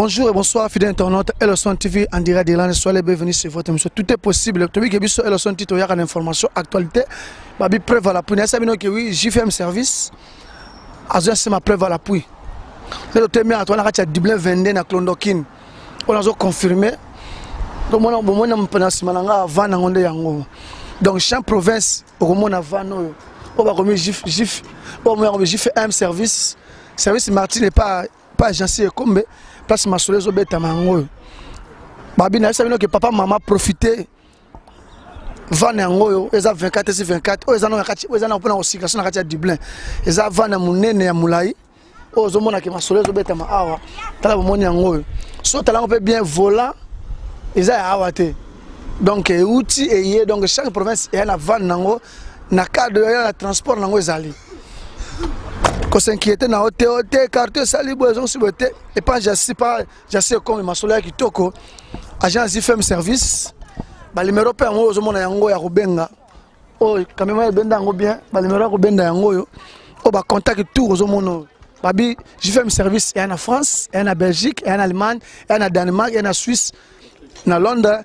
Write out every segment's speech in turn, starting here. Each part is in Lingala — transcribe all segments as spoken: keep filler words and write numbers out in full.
Bonjour et bonsoir, fidèles internautes. Elson T V en direct d'Irlande. Soyez les bienvenus sur votre émission. Tout est possible. Tu vois que sur Elson T V, il y a une information, actualité. Babi preuve à l'appui. Ça veut dire que oui, J F M service. Azan c'est ma preuve à l'appui. Le thème à toi, on a dit Dublin vingt-deux na Clondokin. On a confirmé. Donc moi, moi, on a pensé malanga avant na onde yango. Donc chaque province, au moins avant nous, on va remettre J F, on va remettre J F M service. Service Martin n'est pas pas agencé comme place Masolé Zobeta Mango. Babi na savez que papa maman profiter van yango ils a vingt-quatre sur vingt-quatre ils en ont kati ils en ont pour aussi kasi na kati ya Dublin ils a van na munene ya mulai ozo mona ke Masolé Zobeta ma awa tala bomoni yango so tala on peut bien volant ils a awate donc outil et donc chaque province il y a na van nango na cadre ya transport nango ezali qu'on s'inquiète na hôtel hôtel carte sali boison si boté et pas j'assis pas j'assis comme Masolé qui toko agence J F M service ba numéro pe yango zo mona yango ya rubenga o quand même benda yango bien ba numéro ko benda yango yo o ba contact tout zo mona babi J F M service et en France et en Belgique et en Allemagne et en Danemark et en Suisse na Londres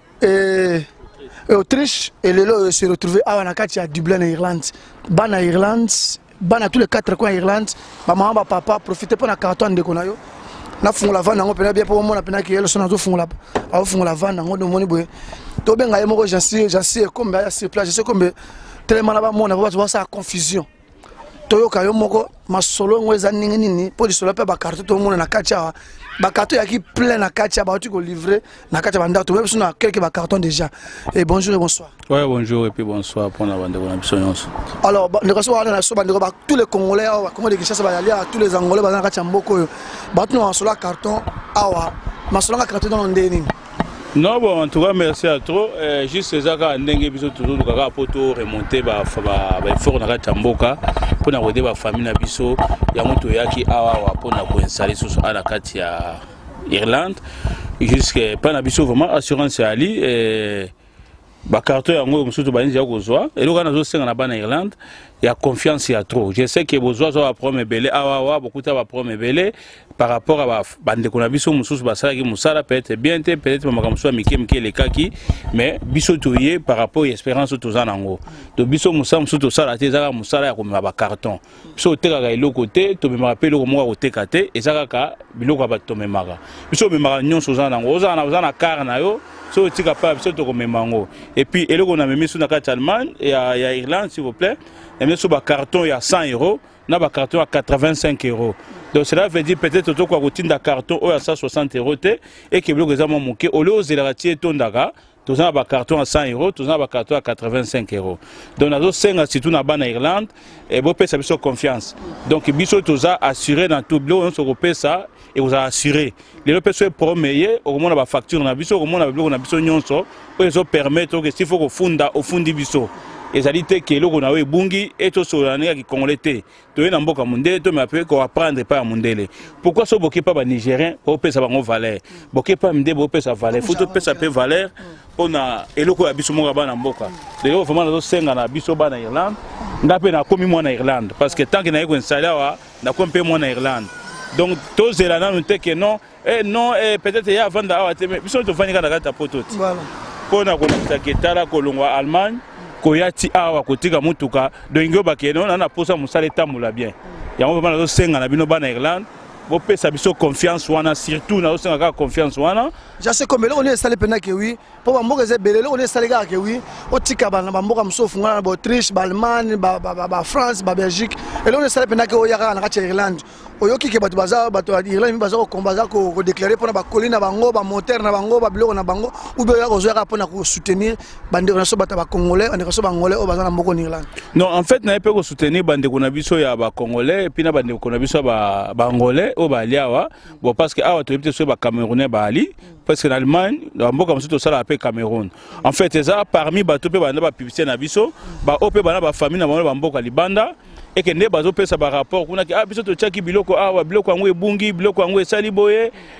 et et Autriche et le lot se retrouver à na kati ya Dublin en Irlande ba na Irlande bana tous les quatre coins Irlande maman ba papa profiter pour na carton de konayo na fungo la vana ngo pena bien pour mona pena ki yelo sona zo fungo la a fungo la vana ngo do moni boye to benga yemo ko jansi jansi comme ya sur place je sais comme tellement là ba mona ba ba sa confusion to yo kayo moko masolo ngo eza ningi nini pour solo pe ba carton to mona na kacha ba carton ya ki plein na kacha ba tu ko livrer na kacha ba ndato même sona quelques ba carton déjà et bonjour et bonsoir. Ouais, bonjour et puis bonsoir pour la bande de Bonabissonios. Alors, nous recevons tous les Congolais, comment les Kinshasa va aller à tous les Angolais, dans la Chamboko, nous avons sur la carton, awa, mais sur la carton dans le non, bon, en tout cas, merci à toi. Euh, juste ces accords, nous avons toujours pour remonter les forts dans la Chamboka pour nous aider la famille Nabiso. Il y a un peu de awa pour nous installer sur la carte Irlande. Jusqu'à pas Nabiso vraiment assurance à Ali. Ba carton yango musutu banzi ya kozwa et lokana zo senga na bana Irlande il y a confiance il y a trop je sais que besoin zo ba problème belé awa wa bokuta ba problème belé par rapport à bande ko na biso mususu basala ki musala peut-être bien te peut-être mama mususu mike mike le kaki mais biso toyé par rapport à espérance to za nango to biso musa mususu sala te za musala ya ko ba carton biso teka ka ilo côté to me rappelle ko mo ko teka te et ça ka biloko ba to me mara biso me mara nyonso za nango za na za na car na yo so tika pa biso to ko me mango et puis eloko na memi sur na carte Allemagne et à Irlande s'il vous plaît et même sur ba carton il y a cent euros na ba carton à quatre-vingt-cinq euros donc cela veut dire peut-être to ko routine da carton au à cent soixante euros et que biloko za mo moke au lieu de la retier ton daga tous na ba carton à cent euros tous na ba carton à quatre-vingt-cinq euros donc na zo senga surtout na ba na Irlande et bo pesa biso confiance donc biso toza assuré dans tout bleu on se repère ça et vous a assuré les personnes promeyer au moment la facture na biso au moment la biloko na biso nyonso pour eso permettre que s'il faut ko funda au fundi biso ezalité que loko na we bungi et to solana ki congolais te to na mboka mundele to m'appeler ko apprendre pas mundele pourquoi so boké pas ba nigérien au pesa bango valeur boké pas mde bo pesa valeur faut to pesa pe valeur on a eloko ya biso mo ba na mboka lelo vraiment na senga na biso ba na Irlande ndape na komi mo na Irlande parce que tant que na yeko installer wa na ko mpe mo na Irlande donc tous les là nous te que non et non et peut-être il y a avant d'avoir mais biso to fani kana kata poto voilà pour na ko na ketala ko longwa Allemagne koyati awa kotika mutuka dongo bakeno na na posa musale tamula bien yango vraiment na senga na bino bana Irlande bo pesa biso confiance wana surtout na senga ka confiance wana je sais comme là on est installé pendant que oui pour ba mboka ze belelo on est installé ka que oui otika bana ba mboka msofu ngana ba Autriche ba Allemagne ba ba France ba Belgique et là on est installé pendant que oyaka na kati Irlande oyoki ke bato baza bato Irlande baza ko kombaza ko déclarer pour na ba colline bango ba moteur na bango ba biloko na bango ou bien ya ko zoya pour na ko soutenir bande na so bata ba congolais on est so bangolais o baza na mboko en Irlande non en fait na pe ko soutenir bande ko na biso ya ba congolais et puis na bande ko na biso ba bangolais o ba liawa bon parce que awa to ebite so ba camerounais ba ali parce que l'Allemagne dans mboka msuto sala pe Cameroun en fait ça parmi bato pe banda ba publicité na biso ba ope bana ba famille na ba mboka libanda et que ne bazo pesa ba rapport kuna ki ah biso to chaki biloko awa biloko yango ebungi biloko yango esali boye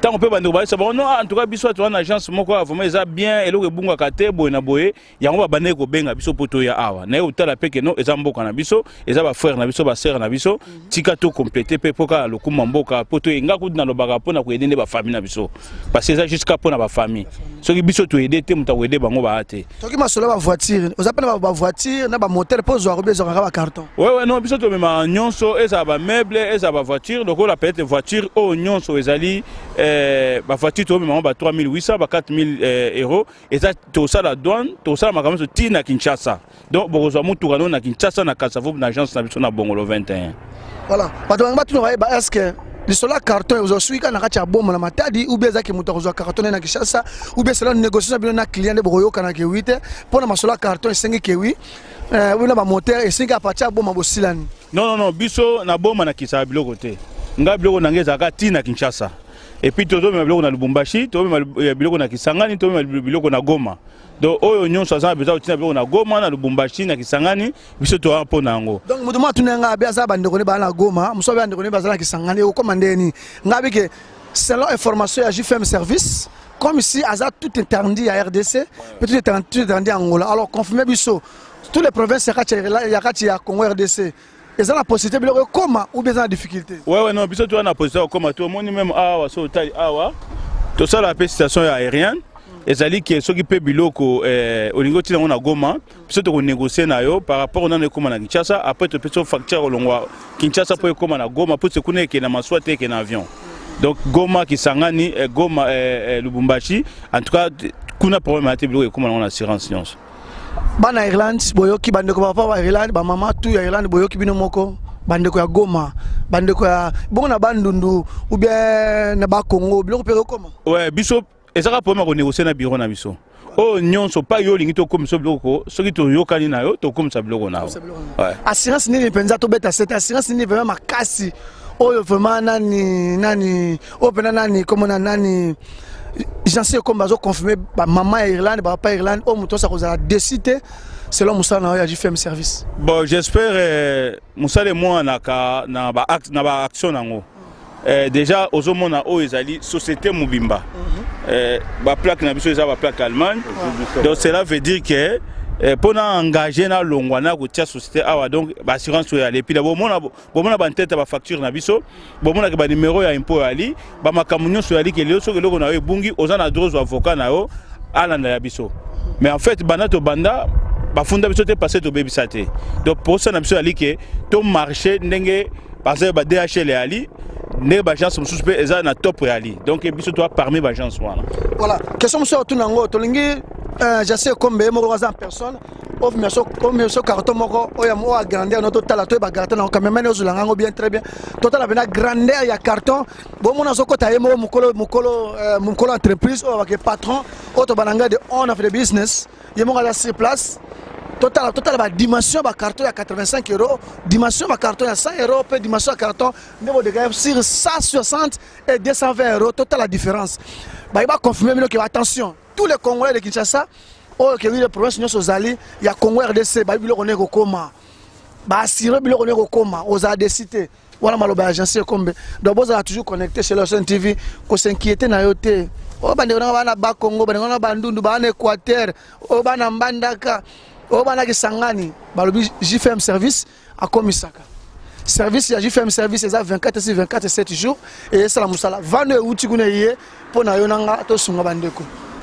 tant on peut bande ba ça bon non en tout cas biso to en agence moko vraiment eza bien et le bunga kate boy na boye yango ba bande ko benga biso poto ya awa na utala peke no eza mboka na biso eza ba frère na biso ba sœur na biso tika to compléter pe poka le kuma mboka poto nga ku na lobaka pona ko aider ba famille na biso parce que eza jusqu'à pona ba famille soki biso to aider te muta ko aider bango ba ate soki masolo ba voiture aux appelle ba voiture na ba moteur pose wa bezo ka ba carton ouais ouais non biso to mema nyonso eza ba meuble eza ba voiture donc la peut-être voiture o nyonso ezali euh ba voiture to mema ba trois mille huit cents ba quatre mille euros et ça tout ça la douane tout ça makamo so tina Kinshasa donc bokozwa mutu kana na Kinshasa na Kasavo na agence na biso na Bongolo vingt et un voilà bato ngba tu ba est-ce que le sola carton aux suika na kati ya bomba na matadi ou bien zaki mutu kozwa carton na Kinshasa ou bien cela négociation bien na client de boyo kana ke huit pour na masola carton cinq ke huit euh oui na ba moteur et cinq à partir bomba bosilani non non non biso na bomba na Kisaba biloko te nga biloko na ngeza ka tina Kinshasa et puis todo me biloko na Lubumbashi to me biloko na Kisangani to me biloko na Goma donc oyo nyonso za beza tina biloko na Goma na Lubumbashi na Kisangani biso to apo nango donc mutu ma tunanga bia za bande ko ne ba na Goma muso bande ko ne ba za na Kisangani o commandeni ngabi ke selon information ya J F M service comme ici aza tout interdit à R D C peut tout interdit en Angola alors confirmer biso tous les provinces ya kati ya Congo R D C. Ils ont la possibilité de comment ou bien la difficulté. Ouais ouais non biso tu as la possibilité comment tout le monde même awa so tali awa to ça la station aérienne ezali qui ceux qui peut biloko euh olingo tina on a Goma biso to négocier na yo par rapport on a comment na Kinshasa après to peut facture longwa Kinshasa pour comment na Goma pour se connaître que na maswate que na avion donc Goma Kisangani Goma Lubumbashi en tout cas kuna problème à biloko comment on a assurance science bana Irlande boyoki bandeko papa wa Irlande ba mama tu ya Irlande boyoki bino moko bandeko ya Goma bandeko ya bongo na bandundu ou bien na ba Congo biloko pe comment ouais biso ezaka problème ko négocier na bureau na biso oh nyonso pa yo lingi to comme so biloko soki to yokani na yo to comme ça biloko na ouais assurance ni penza to beta cette assurance ni vraiment makasi oyo vraiment nani nani opena nani comme nani j'en sais comme bazo confirmer ba maman Irlande ba papa Irlande au muto ça cause décider selon Moussa na ya J F M service bon j'espère euh, Moussa et moi na ka na ba act na ba action nango euh, déjà ozomona o ezali société Mubimba euh, ba plaque na biso eza ba plaque Allemagne donc cela veut dire que eh, pour engager na longwana ko tia société awa donc ba assurance ya et puis d'abord mona bomona ba tête ba facture na biso bomona ke ba numéro ya impôt ali ba makamunyo so ali ke leo so ke loko na ebungi ozana droit avocat na yo alanda ya biso mais en fait bana to banda ba funda biso te passer to bebisate donc pour ça na biso ali ke to marché ndenge parce que ba D H L ali ne ba agence mususu pe eza na top ali donc biso to parmi ba agence wana voilà question monsieur tunango to lingi Euh, je sais combien de gens en personne, offre mes combien de carton moko, oya mo a grandeur notre total to ba carton na quand même nous lango bien très bien. Total a bena grandeur ya carton. Bon mon azo kota yemo mukolo mukolo mukolo entreprise o avec patron, auto bananga de on of the business. Yemo la sur place. Total total ba dimension ba carton ya quatre-vingt-cinq euros, dimension ba carton ya cent euros, pe dimension ya carton niveau de gamme sur cent soixante et deux cent vingt euros total la différence. Ba il va confirmer que attention tous les Congolais de Kinshasa, oh que oui les provinces nous sommes allés, il y a Congo R D C, bah bilo connaît comment, bah assurer bilo connaît comment, aux a décidé, voilà malo bah agence comme, donc vous avez toujours connecté chez le T V, qu'on s'inquiète na yote, oh bah on a ba Congo, bah on a bandundu, bah on Équateur, oh bah na Mbandaka, oh bah na Kisangani, bah le J F M service à Komisaka. Service ya J F M service c'est vingt-quatre sur vingt-quatre sept jours et ça la musala vingt outil kuna yé pour na yonanga to sunga bandeko.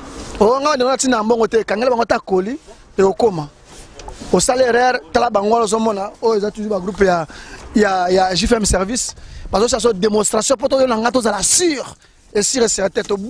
On a dit que nous avons colis et au coma. Au salaire, le groupe J F M service. Parce que c'est une démonstration pour que nous avons la sûre. Et si c'est tête, tu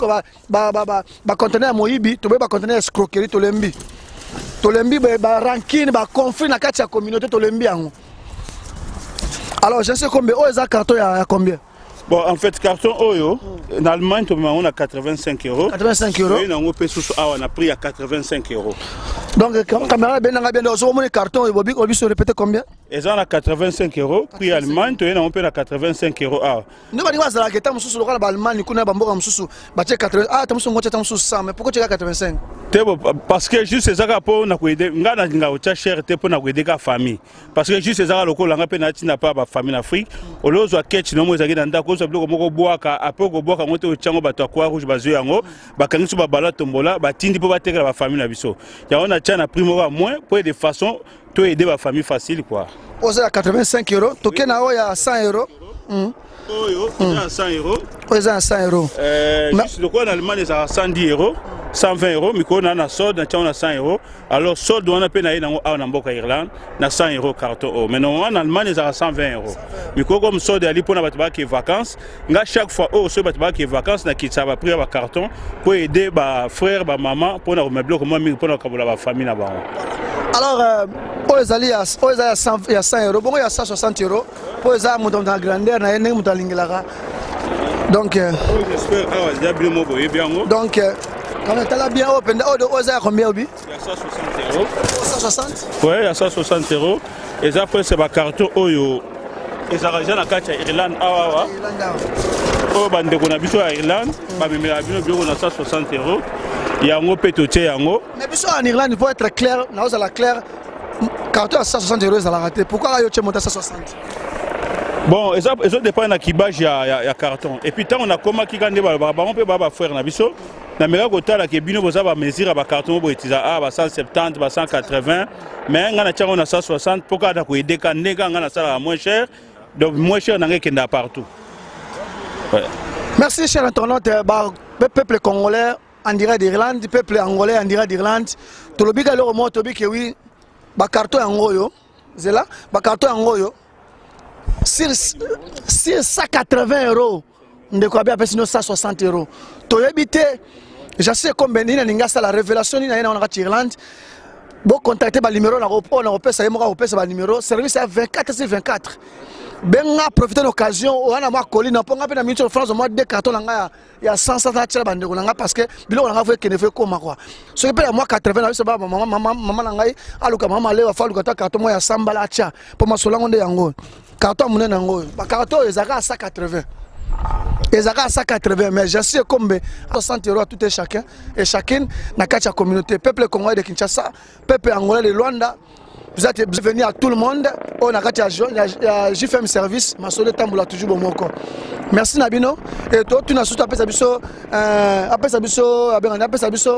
vas contenir Moïbi, tu vas contenir escroquerie, tu l'embi. Tu l'embi, ranking, conflit dans la communauté, tu l'embi. Alors, je sais combien, oh, les cartons, il y a combien? Bon, en fait, carton Oyo, en Allemagne, on a quatre-vingt-cinq euros. quatre-vingt-cinq euros. Et on a pris à quatre-vingt-cinq euros. Donc, caméra, bien, bien, bien, carton, il va répéter combien? Ils ont à quatre-vingt-cinq euros. Prix Allemagne, tu es on peut à quatre-vingt-cinq euros. Ah. Nous allons dire que tu as un peu d'Allemagne, tu as un peu de quatre-vingts. Ah, tu as un peu de cent, mais pourquoi tu as quatre-vingt-cinq? Parce que juste ces agents pour nous aider, nous avons une cher pour nous aider la famille. Parce que juste ces agents locaux, nous n'avons pas de famille en Afrique. Au lieu de catch, nous avons des gens qui ont boire, après qu'on boit, quand on est au bateau quoi rouge, basé en haut, bah quand nous sommes balade tombola, bah tindi pour battre la famille la biso. Il y a on a tiens à primo à moins pour de façon to aider la famille facile quoi. Osé à quatre-vingt-cinq euros, token à oya à cent euros. Oh yo, on a cent euros. Osé à cent euros. Euh, juste de quoi en Allemagne ils à cent dix euros. cent vingt euros, mais quand on a solde, on a cent euros. Alors, solde, on a peine à aller en Irlande, on a cent euros carton. Mais non, en Allemagne, ils ont cent vingt euros. Mais quand on solde, on a des vacances. Chaque fois, on a des vacances, on a pris un carton pour aider les frères, les mamans, pour nous remettre pour la famille. Alors, aux alliés, il y a cent euros, bon, il y a cent soixante euros. Pour les gens, dans la grandeur, il y a une donc, j'espère que donc, quand tu as bien open, tu as combien? Il y a cent soixante euros. cent soixante? Oui, il y a cent soixante euros. Et après, c'est un carton. Ils ont arrangé la carte à Irlande. Oh, bande de Konabiso à Irlande. Mais on a cent soixante euros. Il y a un peu de temps. Mais biso en Irlande, il faut être clair. Nous allons clair. Carton à cent soixante euros, ça l'a raté. Pourquoi il y a monté à cent soixante? Bon, ils ont dépend de kibage ya carton. Et puis tant on a comment qui gagne ba on peut ba faire na biso. Na mera kota la ke bino boza ba mesure ba carton bo etiza ah ba cent soixante-dix ba cent quatre-vingts mais ngana tcha on a cent soixante pourquoi da ko aider kan nega ngana sala moins cher. Donc moins cher na ngekenda partout. Ouais. Merci cher internaute ba peuple congolais en direct d'Irlande, peuple angolais en direct d'Irlande. To lobi ka lo mo to bi ke oui ba carton angoyo. C'est là ba carton angoyo. Sur cent quatre-vingts euros, on a bien cent soixante euros. Tu as habité, je sais combien il y a la révélation in Irlande. Bon, contactez le numéro, on a repéré ça, on a repéré ça, numéro, service à vingt-quatre sur vingt-quatre. Ben, on a profité de l'occasion, on a ma colline, on a mis en France, on a des cartons, il y a cent soixante parce que, on a vu qu'il ne fait comme quoi. Ce qui est moi quatre-vingts, c'est maman, maman, maman, aluka maman, allez, va faire le carton, moi, il y a cent balles, pour ma solange de yango. Carton mon nango, ba carton ils à cent quatre-vingts. Ils à cent quatre-vingts mais je sais combien soixante euros à tout et chacun et chacune na kacha communauté peuple congolais de Kinshasa, peuple angolais de Luanda. Vous êtes bienvenus à tout le monde. On a kacha J F M service, ma sole tamboula toujours bon moko. Merci Nabino et toi tu n'as surtout appelé ça biso euh appelé ça biso appelé ça biso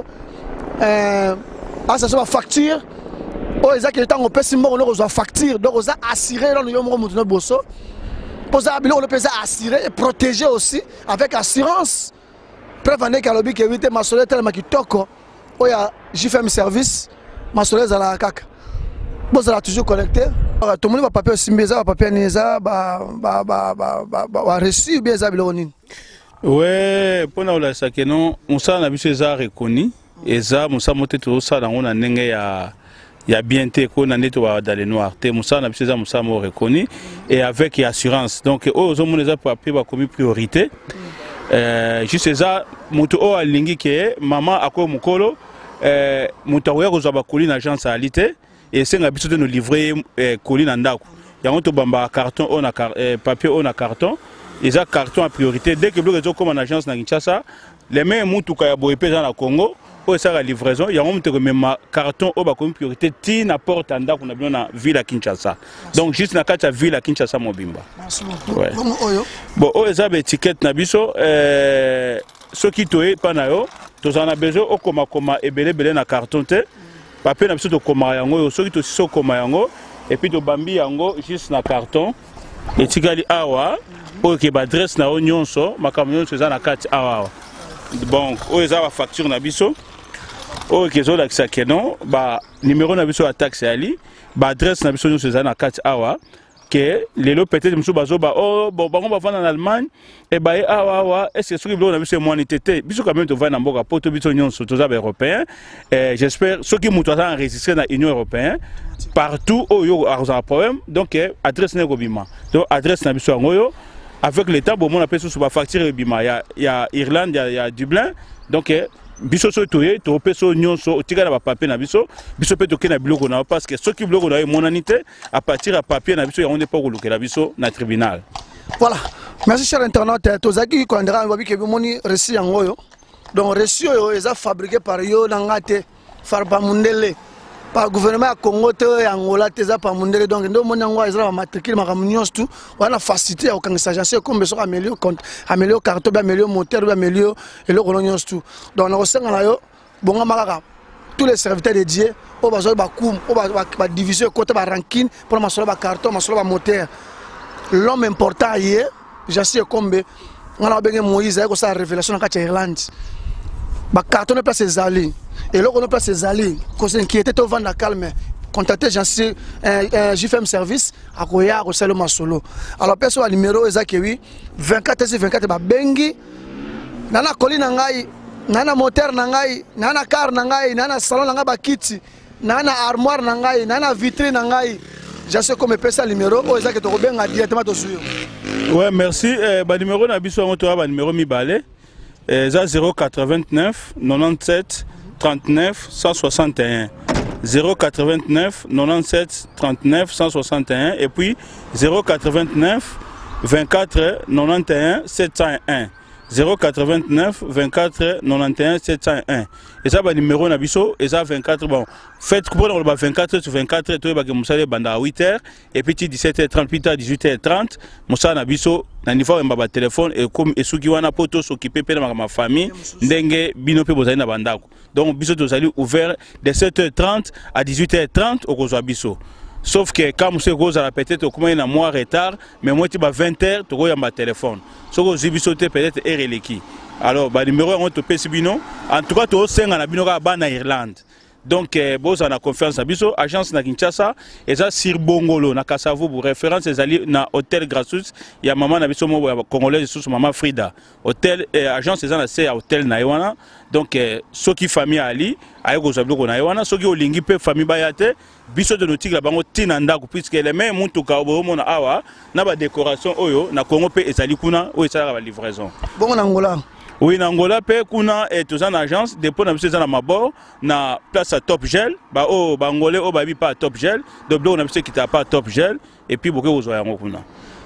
euh ah ça soit facture. Oh, ils ont qui temps on peut simon on reçoit facture donc on a assuré là nous yomro mutuno bosso pour ça on peut assurer et protéger aussi avec assurance prévenir que lobby que éviter ma soleil tellement qui toko oh il y a J F M service ma soleil à la caca bon ça l'a toujours collecté tout le monde va papier aussi mais ça va papier neza ba ba ba ba ba reçu bien ça bilonin ouais pour nous là ça que non on s'en a vu ces arts reconnu et ça on s'en monté tout ça dans on a n'engé ya il y a bien été qu'on a nettoyé dans les noirs. Té Moussa n'a pas Moussa m'a reconnu et avec assurance. Donc aux hommes les a papiers va comme priorité. Juste ça, mutu o alingi ke maman ako mukolo mutu oya ko zaba colis agence àalité et c'est nga biso de nous livrer colis na ndako. Ya on to bamba carton on a papier on a carton. Les a carton en priorité dès que bloqué comme en agence na Kinshasa, les mêmes mutu ka ya boyepé dans la Congo. Pour ça la livraison, il y a un carton au bas comme priorité qui n'apporte un qu'on a bien dans la ville à Kinshasa. Donc juste dans la ville à Kinshasa Mobimba. Ouais. Bon, oh les abeilles étiquette nabiso, ceux qui tournent pas na yo, tous en a besoin au coma coma et belé belé na carton te, papier nabiso to coma yango, ceux qui to so coma yango, et puis to bambi yango juste na carton, étiquette awa, pour que l'adresse na oignon so, ma camion se na carte awa. Bon, oh les abeilles facture nabiso. Oh, que zola ça que non, bah numéro na biso attaque c'est ali, bah adresse na biso nous c'est na quatre awa, que les lots peut-être monsieur bazo bah oh bon on va vendre en Allemagne et bah awa awa est-ce que ce que na biso moi n'était biso quand même to vendre en boka poto biso union surtout européen et j'espère ceux qui m'ont enregistré dans l'Union européenne partout où il y a un problème donc adresse na Gobima donc adresse na biso ngoyo avec l'état bon on appelle ça sur la facture Bima il y a il y a Irlande il y a Dublin donc biso so toye to peso nyonso tika na ba papier na biso biso pe to kena biloko na parce que ceux qui biloko na monanité à partir à papier na biso ya on n'est pas koluka la biso na tribunal. Voilà, merci cher internaute. Tozaki ko ndra babi ke moni reçu yango yo. Donc reçu yo eza fabriqué par yo nangate farba mundele par gouvernement Congo te Angola te za pa mundele donc ndo moni yango eza ba matricule makamunions tout wana facilité au kangisa agence comme beso améliorer compte améliorer carton ba améliorer moteur ba améliorer et le colonions tout. Donc na kosenga na yo bonga makaka tous les serviteurs dédiés au bazo ba koum au ba division côté ba ranking pour masolo ba carton masolo ba moteur. L'homme important hier, j'assure comme on a besoin Moïse avec sa révélation dans la Irlande. Bah carton ne place ses alliés et là on place ses alliés. Qu'on s'inquiète au vent la calme. Contactez j'assure un J F M service à Koya au Salo Masolo. Alors personne à numéro exact oui vingt-quatre vingt-quatre bah bengi. Nana colline nangai, nana moteur nangai, nana car nangai, nana salon nangai ba kiti, nana armoire nangai, nana vitrine nangai. J'assure comme pesa numéro au exact to benga directement to sur. Ouais, merci. Euh, bah numéro na biso on ba numéro mi balé. Euh, zéro quatre-vingt-neuf quatre-vingt-dix-sept trente-neuf cent soixante et un. zéro quatre-vingt-neuf quatre-vingt-dix-sept trente-neuf cent soixante et un et puis zéro quatre-vingt-neuf vingt-quatre quatre-vingt-onze sept cent un. zéro quatre-vingt-neuf vingt-quatre quatre-vingt-onze sept cent un. Et ça, le numéro Nabiso, et ça vingt-quatre. Bon, faites pour le vingt-quatre sur vingt-quatre, tu vas que banda à huit heures, et puis dix-sept heures trente, dix-huit heures trente, Moussa Nabiso, na niveau un téléphone, et comme et ceux qui ont un poteau s'occuper de ma famille, n'engue binope bozali na bandako. Donc, biso tozali ouvert de sept heures trente à dix-huit heures trente au Kozo Biso. Sauf que quand monsieur Rose a peut-être comment il a moins retard, mais moi tu vas vingt heures, tu as un téléphone. Ce que j'ai sauté peut-être est reliki. Alors, bah numéro un, tu peux bino. En tout cas, tu as cinq à la bino à Irlande. Donc, vous avez confiance à biso, agence na Kinshasa, et ça sur Bongolo, na Kassavo, pour référence, c'est allé na hôtel Grasus, il y a maman na biso mo congolais sous maman Frida. Hôtel agence c'est na c'est hôtel na Iwana. Donc, ceux qui famille Ali, ayo ko zablo ko na Iwana, ceux qui olingi pe famille bayate, biso de nautique la bango tinanda puisque les mêmes muntu ka obo na awa, na ba décoration oyo na Congo pe ezali kuna o esala ba livraison. Bon en Angola. Oui, en Angola, kuna et tous en agence, dépôt na biso na mabor, na place à Top Gel, ba o ba angolais o ba bi pas Top Gel, donc on a biso qui t'a pas Top Gel et puis beaucoup aux yango kuna.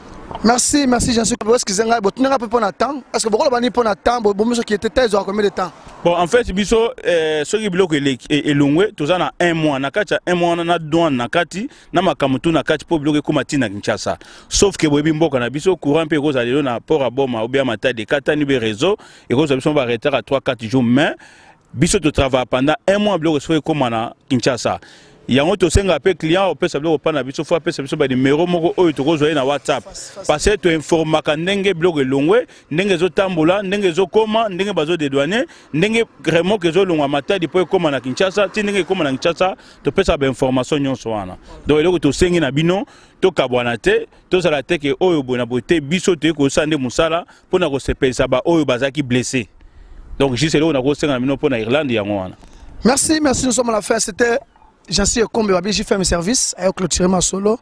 Merci, merci Jean-Sûr. Est-ce que vous avez un peu de temps? Est-ce que vous avez un peu de temps? Vous avez combien de temps? Bon, en fait, biso ce qui bloque est long, tous en un mois, nakati un mois na douane nakati, na makamutu nakati pour bloquer comme tina Kinshasa. Sauf que bobi mboka na biso courant pe cause aller na port à boma ou bien mata de katani be réseau et cause biso va arrêter à trois quatre jours mais biso to travaille pendant un mois bloquer soit comme na Kinshasa. Il y a un autre client au P S B na biso fois P S B ba numéro moko oyo to kozo na WhatsApp parce que to informa ka ndenge blog longwe ndenge zo tambola ndenge zo koma ndenge bazo dédouaner ndenge vraiment que zo longwa matadi po koma na Kinshasa ti ndenge koma na Kinshasa to pesa ba information nyonso wana donc eloko to sengi na bino to kabwana te to sala te ke oyo bona bote biso te ko sande musala pona ko sepesa ba oyo bazaki blessé donc juste là on a ko senga na bino pona Irlande yango wana. Merci, merci, nous sommes à la fin. C'était Jean-Cyr Kombe Babi, j'ai fait mes services, j'ai clôturé ma solo.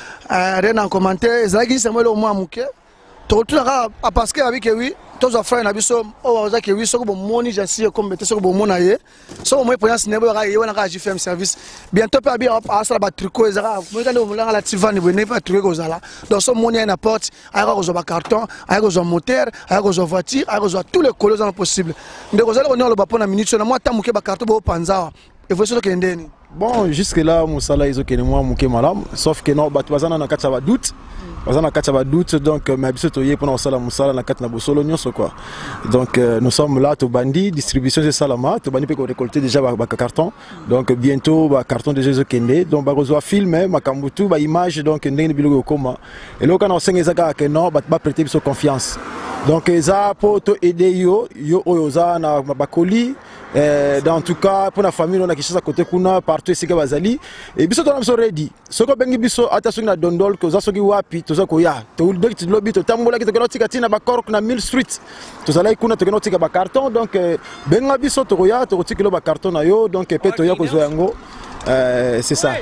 Rien en commentaire, Zagui c'est moi le moins mouké. Tu retournes à parce que avec oui, tous les frères n'abisso, oh Zagui oui, ce que bon moni Jean-Cyr Kombe, ce que bon mon aïe, ce que moi pour l'instant n'est pas eu, on a j'ai fait mes services. Bientôt pas bien à ça la tricot, Zara, moi quand on la tivane, vous n'avez pas trouvé aux ala. Donc ce moni à n'importe, avec aux carton, avec aux moteurs, avec aux voitures, avec aux tous les couleurs possibles. Donc vous allez on est le bapon à minute, moi tant mouké ba carton bo panza. Et vous savez que ndeni. Bon, jusque-là, Moussala, ils ont que moi, Mouké Malam, sauf que non, Batouazana n'a qu'à doute. Bazana n'a qu'à doute, donc, mais habitué pour nous, Moussala, Moussala, n'a qu'à na Bosolo, nous, quoi. Donc, nous sommes là, tout bandi, distribution de Salama, tout bandi peut récolter déjà un carton. Donc, bientôt, un carton de Jésus Kende. Donc, on va filmer, ma Kambutu, ma image, donc, ndeni bilogo koma. Et là, quand on sait que non, bah, pas prêter sur confiance. Donc, ça pour aider yo, yo, yo, ça, na bakoli. Euh, dans tout cas pour la famille on a quelque chose à côté kuna partout ici que bazali et biso to so ready soko bengi biso ata soki na dondol ko za soki wapi to za ko ya to dek ti lobby to tambola ki to kena tika tina ba kork na Mill Street to za lai kuna to kena tika ba carton donc benga biso to ya to tika lo ba carton na yo donc pe to ya ko zo yango euh, c'est ça.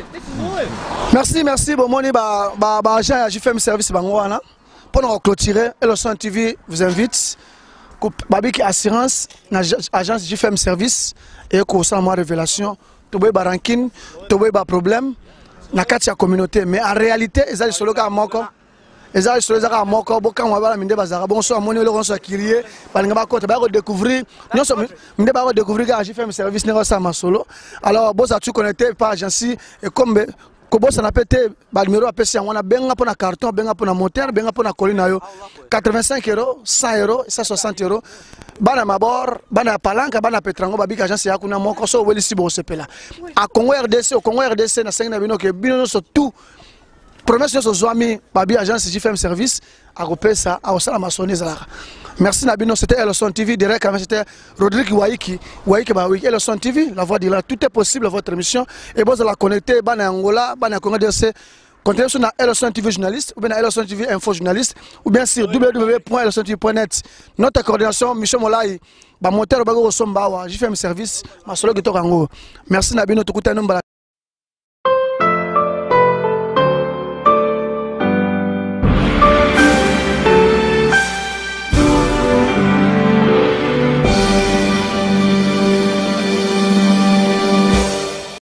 Merci, merci bon moni ba ba agent j'ai fait mes services bango wana pour nous clôturer et le Son T V vous invite babiki assurance na agence J F M service et ko sa moi révélation to boy barankin to boy ba problème na kati ya communauté mais en réalité ezali solo ka moko ezali solo ka moko boka mwa bala minde bazara bon so amoni le ronso akirier balinga ba kota ba ko découvrir nyonso minde ba ko découvrir ka J F M service ne ko sa masolo alors boza tu connecté par agence et comme Kobo ça n'a pas été le numéro à P C, on a benga pour un carton, benga pour un moteur, benga pour un colline quatre-vingt-cinq euros, cent euros, cent soixante euros. Bana mabor, bana palanka, bana petrango, babi agence ya kuna moko so weli si bo sepela. A Congo R D C, au Congo R D C na cinq na bino ke bino so tout. Promesse so zoami babi agence J F M service a repé ça a osala masoni zala. Merci Nabino, c'était Elson T V, direct avec c'était Rodrigue Waiki, Waiki ba Waiki, Elson T V, la voix de là, tout est possible votre émission et vous la connecter bana Angola, bana Congo D C, continuez sur na Elson T V journaliste ou bien Elson T V info journaliste ou bien sur w w w point elson t v point net. Notre coordination Michel Molai, ba monter ba go somba wa J F M service, masolo ki to kango. Merci Nabino, tout